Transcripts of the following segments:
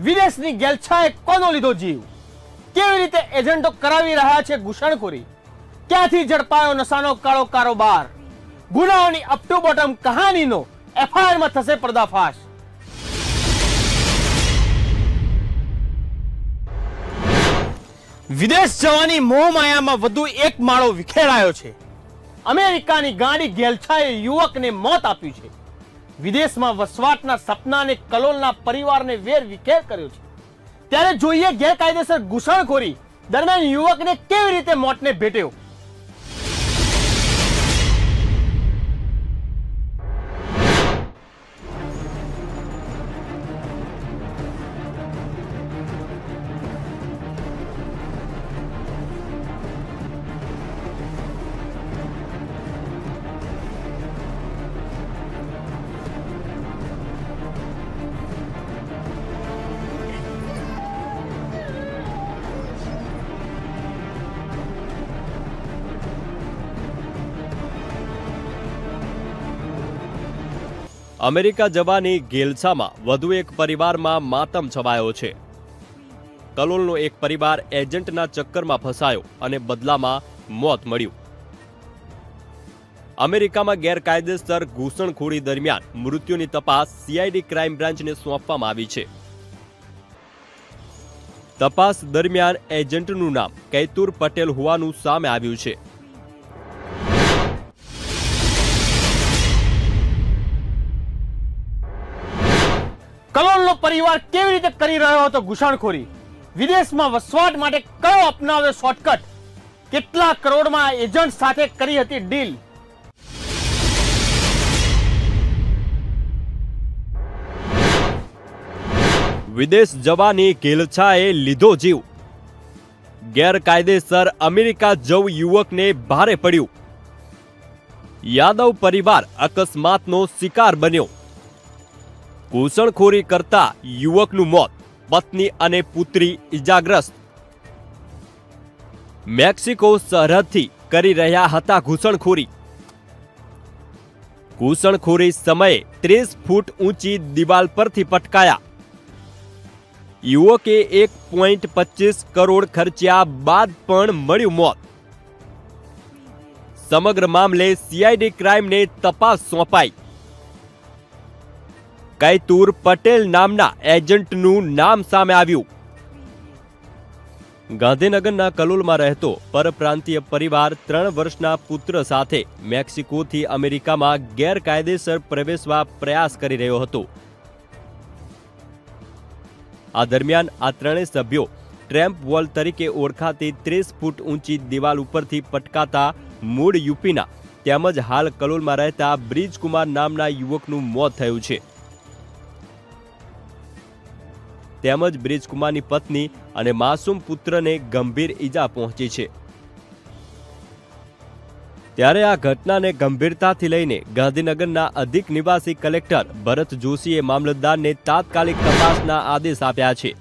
વિદેશની ગેલછાએ કોનો લીધો જીવ? કેવી રીતે એજન્ટો કરાવી રહ્યા છે ઘૂસણખોરી? ક્યાંથી ઝડપાયો નશાનો કાળો કારોબાર? ગુનાઓની અપ ટુ બોટમ કહાનીનો એફઆઈઆરમાં થશે પર્દાફાશ। વિદેશ જવાની મોહમાયામાં વધુ એક માળો વિખેરાયો છે। અમેરિકાની ગાડી ગેલછાએ યુવકને મોત આપ્યું છે। વિદેશમાં વસવાટના સપનાને કલોલના પરિવારને વેર વિખેર કર્યો છે। ત્યારે જોઈએ ગેરકાયદેસર ઘૂસણખોરી દરમિયાન યુવકને કેવી રીતે મોતને ભેટ્યો। અમેરિકા જવાની ગેલછામાં વધુ એક પરિવારમાં માતમ છવાયો છે। કલોલનો એક પરિવાર એજન્ટના ચક્કરમાં ફસાયો અને બદલામાં મોત મળ્યું। અમેરિકામાં ગેરકાયદેસર ઘૂસણખોરી દરમિયાન મૃત્યુની તપાસ સીઆઈડી ક્રાઇમ બ્રાન્ચને સોંપવામાં આવી છે। તપાસ દરમિયાન એજન્ટનું નામ કૈતુર પટેલ હોવાનું સામે આવ્યું છે। કલોલનો પરિવાર કેવી રીતે કરી રહ્યો હતો ઘૂસણખોરી? વિદેશમાં વસવાટ માટે કયો અપનાવ્યો શોર્ટકટ? કેટલા કરોડમાં એજન્ટ સાથે કરી હતી ડીલ? વિદેશ જવાની ગેલછાએ લીધો જીવ। ગેરકાયદેસર અમેરિકા જવું યુવકને ભારે પડ્યું। યાદવ પરિવાર અકસ્માતનો શિકાર બન્યો। ઘૂસણખોરી કરતા યુવકનું મોત, પત્ની અને પુત્રી ઇજાગ્રસ્ત। મેક્સિકો સરહદથી કરી રહ્યા હતા ઘૂસણખોરી। ઘૂસણખોરી સમયે 30 ફૂટ ઊંચી દિવાલ પરથી પટકાયા। યુવકે 1.25 કરોડ ખર્ચ્યા બાદ પણ મળ્યું મોત। સમગ્ર મામલે સીઆઈડી ક્રાઇમને તપાસ સોંપાઈ। કૈતુર પટેલ નામના એજન્ટનું નામ સામે આવ્યું। ગાંધીનગરના કલોલમાં રહેતો પરપ્રાંતીય પરિવાર 3 વર્ષના પુત્ર સાથે મેક્સિકોથી અમેરિકામાં ગેરકાયદેસર પ્રવેશવા પ્રયાસ કરી રહ્યો હતો। આ દરમિયાન આ ત્રણેય સભ્યો ટ્રેમ્પ વોલ તરીકે ઓળખાતી 30 ફૂટ ઊંચી દિવાલ ઉપરથી પટકાતા મૂળ યુપીના તેમજ હાલ કલોલમાં રહેતા બ્રિજકુમાર નામના યુવકનું મોત થયું છે। તેમજ બ્રિજકુમારની પત્ની અને માસૂમ પુત્રને ગંભીર ઈજા પહોંચી છે। ત્યારે આ ઘટનાને ગંભીરતાથી લઈને ગાંધીનગરના અધિક નિવાસી કલેક્ટર ભરત જોશીએ મામલતદારને તાત્કાલિક તપાસના આદેશ આપ્યા છે।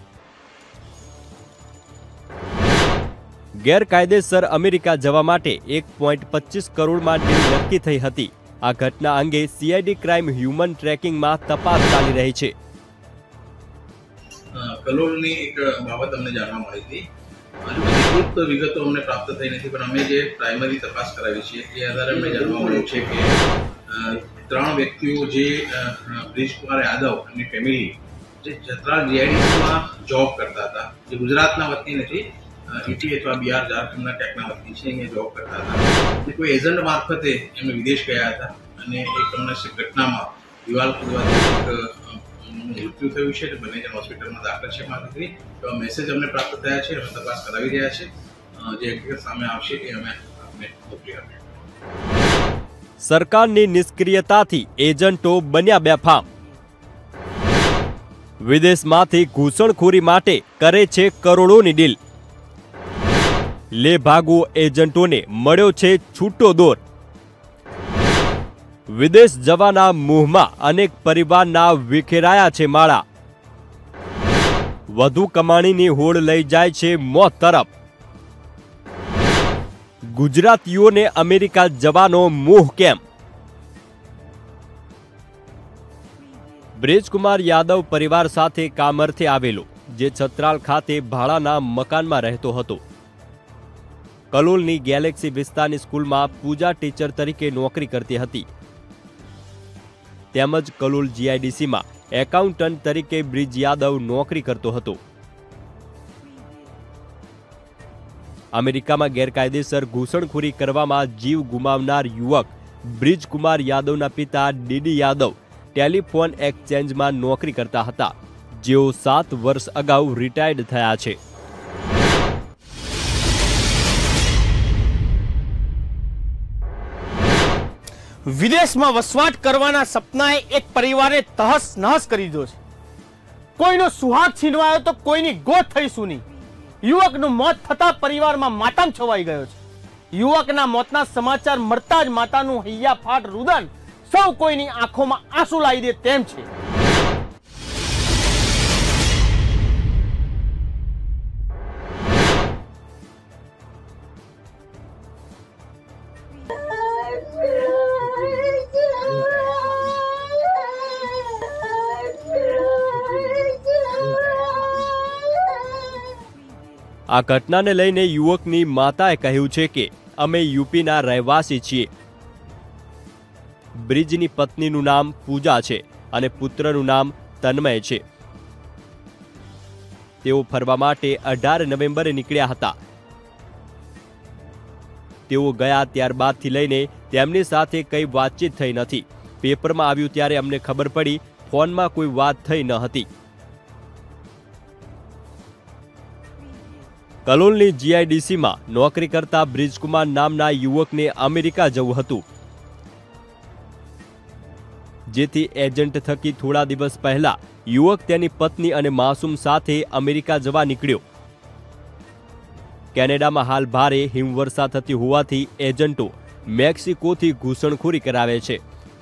ગેરકાયદેસર અમેરિકા જવા માટે 1.25 કરોડમાં ડીલ નક્કી થઈ હતી। આ ઘટના અંગે સીઆઈડી ક્રાઇમ હ્યુમન ટ્રેકિંગમાં તપાસ ચાલી રહી છે। કલોલની એક બાબત અમને જાણવા મળી હતી। વિસ્તૃત વિગતો અમને પ્રાપ્ત થઈ નથી, પણ અમે જે પ્રાઇમરી તપાસ કરાવી છે એ આધારે અમને જાણવા મળ્યું છે કે 3 વ્યક્તિઓ જે બ્રિજકુમાર યાદવ અને ફેમિલી જે જતરા જીઆઈડીસીમાં જોબ કરતા હતા, જે ગુજરાતના વતની નથી, યુપી અથવા બિહાર ઝારખંડના ટેકના વતની છે, અહીંયા જોબ કરતા હતા। કોઈ એજન્ટ મારફતે એમને વિદેશ ગયા હતા અને એક અમને ઘટનામાં દિવાલ કૂદવાથી મૃત્યુ થયું છે। બંને જણ હોસ્પિટલમાં દાખલ છે। માહિતી તો મેસેજ અમને પ્રાપ્ત થયા છે, અમે તપાસ કરાવી રહ્યા છે। જે હકીકત સામે આવશે એ અમે આપને મોકલી આપીશું। સરકારની નિષ્ક્રિયતાથી એજન્ટો બન્યા બેફામ। વિદેશમાંથી ઘૂસણખોરી માટે કરે છે કરોડોની ડીલ। લે ભાગો એજન્ટોને મળ્યો છે છૂટો દોર। વિદેશ જવાના મોહમાં અનેક પરિવારના વિખેરાયા છે માળા। વધુ કમાણીની હોડ લઈ જાય છે મોત તરફ। ગુજરાતીઓને અમેરિકા જવાનો મોહ કેમ? બ્રિજકુમાર યાદવ પરિવાર સાથે કામ અર્થે આવેલો જે છત્રાલ ખાતે ભાડાના મકાનમાં રહેતો હતો. કલોલની ગેલેક્સી વિસ્તારની સ્કૂલમાં પૂજા ટીચર તરીકે નોકરી કરતી હતી. તેમજ કલોલ જીઆઈડીસીમાં એકાઉન્ટન્ટ તરીકે બ્રિજ યાદવ નોકરી કરતો હતો. અમેરિકામાં ગેરકાયદેસર ઘૂસણખોરી કરવામાં જીવ ગુમાવનાર યુવક બ્રિજકુમાર યાદવના પિતા ડીડી યાદવ ટેલિફોન એક્સચેન્જમાં નોકરી કરતા હતા, જેઓ 7 વર્ષ અગાઉ રિટાયર્ડ થયા છે. વિદેશમાં વસવાટ કરવાના સપનાએ એક પરિવારે તહસ નહસ કરી દીધો છે. કોઈનો સુહાગ છીનવાયો તો કોઈની ગોત થઈ સૂની. યુવકનું મોત થતા પરિવારમાં માતમ છવાઈ ગયો છે. યુવકના મોતના સમાચાર મળતા જ માતાનું હૈયાફાટ રુદન સૌ કોઈની આંખોમાં આંસુ લાવી દે તેમ છે. આ ઘટનાને લઈને યુવકની માતાએ કહ્યું છે કે અમે યુપીના રહેવાસી છીએ. બ્રિજની પત્નીનું નામ પૂજા છે અને પુત્રનું નામ તન્મય છે. તેઓ ફરવા માટે 18 નવેમ્બરે નીકળ્યા હતા. તેઓ ગયા ત્યારબાદથી લઈને તેમની સાથે કંઈ વાતચીત થઈ નથી. પેપરમાં આવ્યું ત્યારે અમને ખબર પડી, ફોનમાં કોઈ વાત થઈ ન હતી. કલોલની જીઆઈડીસીમાં નોકરી કરતા બ્રિજકુમાર નામના યુવકને અમેરિકા જવું હતું, જેથી એજન્ટ થકી થોડા દિવસ પહેલા યુવક તેની પત્ની અને માસૂમ સાથે અમેરિકા જવા નીકળ્યો. કેનેડામાં હાલ ભારે હિમવર્ષા થતી હોવાથી એજન્ટો મેક્સિકોથી ઘૂસણખોરી કરાવે છે.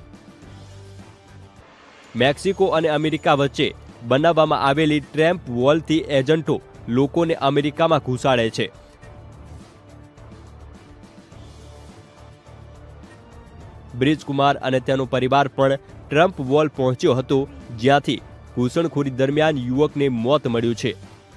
મેક્સિકો અને અમેરિકા વચ્ચે બનાવવામાં આવેલી ટ્રેમ્પ વોલથી એજન્ટો લોકોને અમેરિકામાં ઘૂસાડે છે. બ્રિજકુમાર અને તેનો પરિવાર પણ ટ્રમ્પ વોલ પહોંચ્યો હતો, જ્યાંથી ઘૂસણખોરી દરમિયાન યુવકને મોત મળ્યું છે.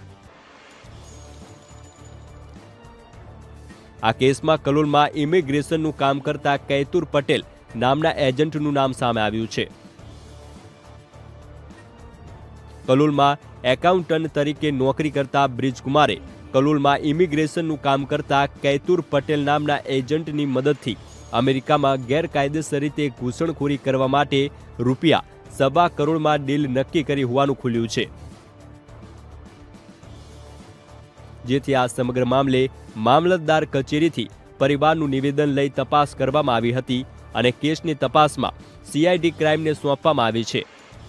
આ કેસમાં કલોલમાં ઇમિગ્રેશનનું કામ કરતા કૈતુર પટેલ નામના એજન્ટનું નામ સામે આવ્યું છે. કલોલમાં એકાઉન્ટન્ટ તરીકે નોકરી કરતા બ્રિજકુમારે કલોલમાં ઇમિગ્રેશનનું કામ કરતા કૈતુર પટેલ નામના એજન્ટની મદદથી અમેરિકામાં ગેરકાયદેસર રીતે ઘૂસણખોરી કરવા માટે ₹1.25 કરોડમાં ડીલ નક્કી કરી હોવાનું ખુલ્યું છે. જેથી આ સમગ્ર મામલે મામલતદાર કચેરીથી પરિવારનું નિવેદન લઈ તપાસ કરવામાં આવી હતી અને કેસની તપાસમાં સીઆઈડી ક્રાઇમને સોંપવામાં આવી છે.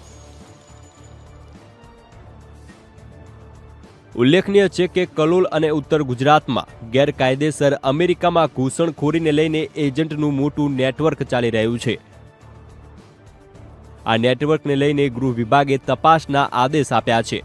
ઉલ્લેખનીય છે કે કલોલ અને ઉત્તર ગુજરાતમાં ગેરકાયદેસર અમેરિકામાં ઘૂસણખોરીને લઈને એજન્ટનું મોટું નેટવર્ક ચાલી રહ્યું છે. આ નેટવર્કને લઈને ગૃહ વિભાગે તપાસના આદેશ આપ્યા છે.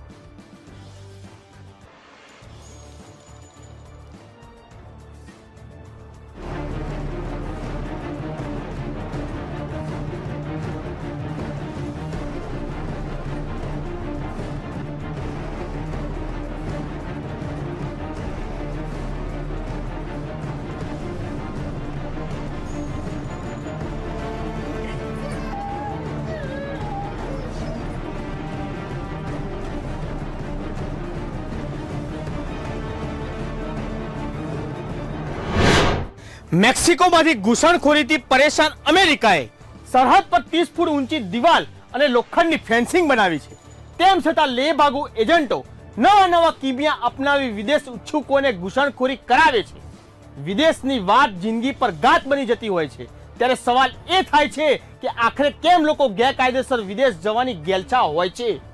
મેક્સિકોમાંથી ઘૂસણખોરીથી પરેશાન અમેરિકાએ સરહદ પર 30 ફૂટ ઊંચી દિવાલ અને લોખંડની ફેન્સિંગ બનાવી છે. તેમ છતાં લેભાગુ એજન્ટો નવા કીમિયા અપનાવી વિદેશ ઉચ્છુકોને ઘૂસણખોરી કરાવે છે. વિદેશની વાત જિંદગી પર ઘાત બની જતી હોય છે. ત્યારે સવાલ એ થાય છે કે આખરે કેમ લોકો ગેરકાયદેસર વિદેશ જવાની ગેલછા હોય છે.